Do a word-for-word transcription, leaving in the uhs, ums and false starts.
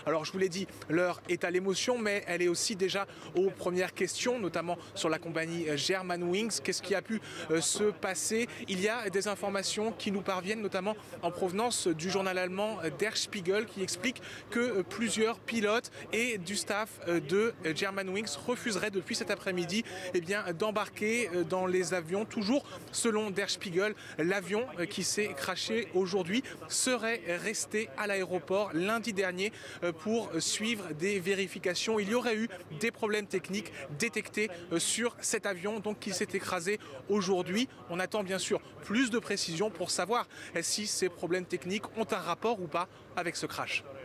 Alors je vous l'ai dit, l'heure est à l'émotion, mais elle est aussi déjà aux premières questions, notamment sur la compagnie Germanwings. Qu'est-ce qui a pu euh, se passer? Il y a des informations qui nous parviennent, notamment en provenance du journal allemand Der Spiegel, qui explique que euh, plusieurs pilotes et du staff euh, de Germanwings refuseraient depuis cet après-midi eh bien, d'embarquer euh, dans les avions. Toujours selon Der Spiegel, l'avion euh, qui s'est crashé aujourd'hui serait resté à l'aéroport lundi dernier euh, pour suivre des vérifications. Il y aurait eu des problèmes techniques détectés euh, sur cet avion donc qui s'est écrasé aujourd'hui. On attend bien sûr plus de précisions pour savoir si ces problèmes techniques ont un rapport ou pas avec ce crash.